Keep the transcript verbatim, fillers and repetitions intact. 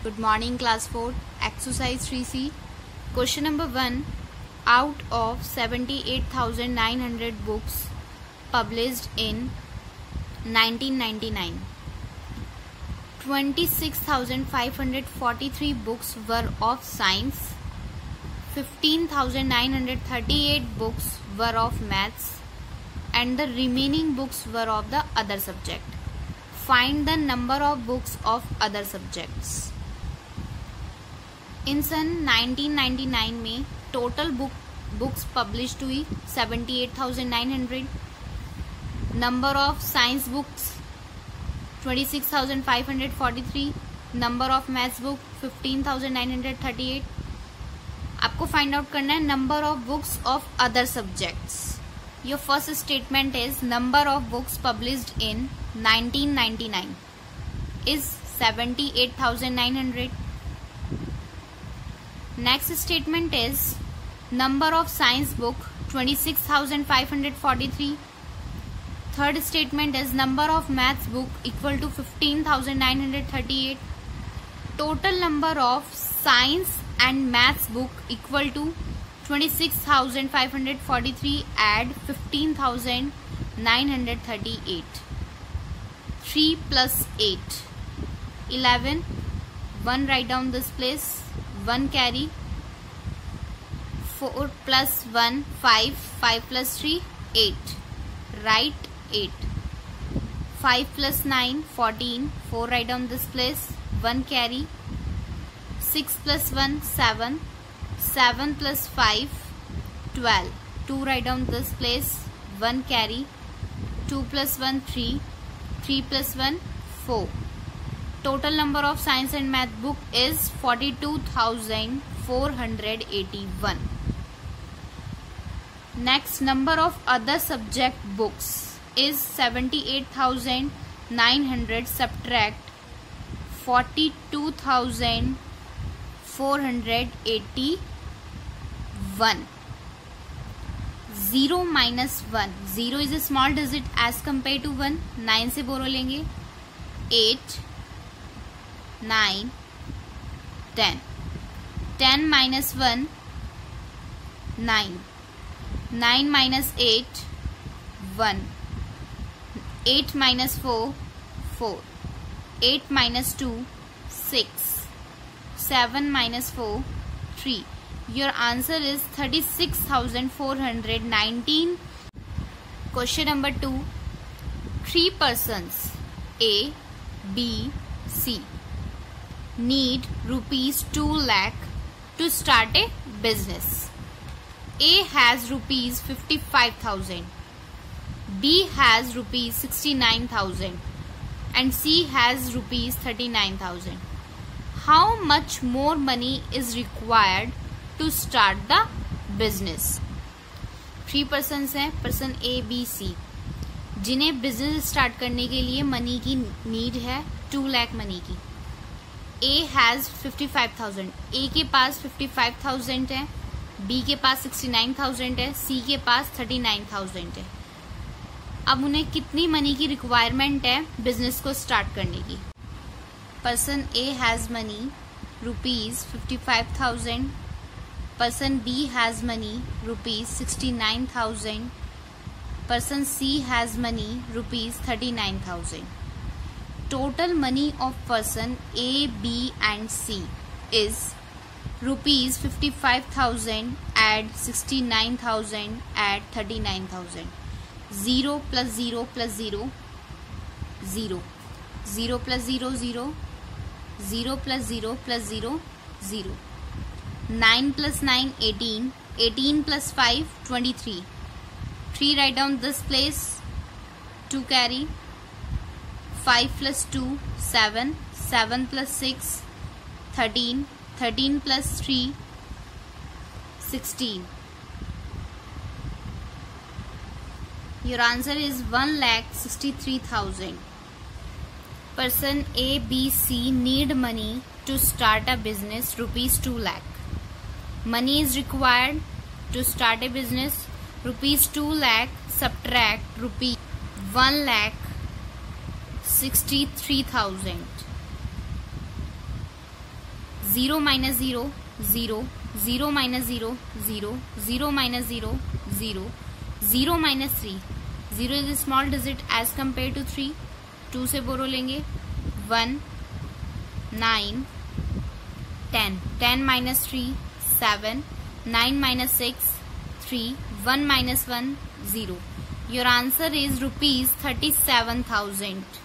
Good morning, class four. Exercise three C. Question number one. Out of seventy-eight thousand nine hundred books published in nineteen ninety-nine, twenty-six thousand five hundred forty-three books were of science, fifteen thousand nine hundred thirty-eight books were of maths, and the remaining books were of the other subject. Find the number of books of other subjects. इन सन nineteen ninety nine में total book books publish हुई seventy eight thousand nine hundred. Number of science books twenty six thousand five hundred forty three. Number of maths book fifteen thousand nine hundred thirty eight. आपको find out करना है number of books of other subjects. Your first statement is number of books published in nineteen ninety nine is seventy eight thousand nine hundred. Next statement is number of science book twenty-six thousand five hundred forty-three. Third statement is number of maths book equal to fifteen thousand nine hundred thirty-eight. Total number of science and maths book equal to twenty-six thousand five hundred forty-three. Add fifteen thousand nine hundred thirty-eight. three plus eight. eleven. one write down this place. one carry. four plus one five. five plus three eight. Write eight. five plus nine fourteen. four write down this place. one carry. six plus one seven. seven plus five twelve. two write down this place. one carry. two plus one three. three plus one four. Total number of science and math book is forty-two thousand four hundred eighty-one. Next, number of other subject books is seventy-eight thousand nine hundred. Subtract forty-two thousand four hundred eighty-one. Zero minus one. Zero is a small digit as compared to one. nine से बोरो लेंगे. eight. nine, ten. ten minus one, nine. nine minus eight, one. eight minus four, four. eight minus two, six. seven minus four, three. Your answer is thirty-six thousand four hundred nineteen. Question number two. Three persons A, B, C need rupees two lakh to start a business. A has rupees fifty-five thousand, B has rupees sixty-nine thousand, and C has rupees thirty-nine thousand. How much more money is required to start the business? Three persons हैं, person A, B, C, जिन्हें business start करने के लिए money की need है two lakh money की. A has fifty-five thousand. A के पास fifty-five thousand है, B के पास sixty-nine thousand है, C के पास thirty-nine thousand है. अब उन्हें कितनी मनी की रिक्वायरमेंट है बिजनेस को स्टार्ट करने की? Person A has money rupees fifty-five thousand. Person B has money rupees sixty-nine thousand. Person C has money rupees thirty-nine thousand. Total money of person A, B and C is rupees fifty-five thousand. Add sixty-nine thousand. Add thirty-nine thousand. Zero plus zero plus zero, zero. Zero plus zero, zero. Zero plus zero plus zero, zero. Nine plus nine, eighteen. Eighteen plus five, twenty-three. Three write down this place. Two carry. five plus two, seven. seven plus six, thirteen. thirteen plus three, sixteen. Your answer is one lakh sixty-three thousand. Person A, B, C need money to start a business rupees two lakh. Money is required to start a business rupees two lakh. Subtract rupees one lakh sixty-three thousand. zero minus zero, zero, zero minus zero, zero, zero minus zero, zero, zero minus three. Zero is a small digit as compared to three. two से बोरो लेंगे one, nine, ten. ten minus three, seven. nine minus six, three. one minus one, zero. Your answer is rupees thirty-seven thousand.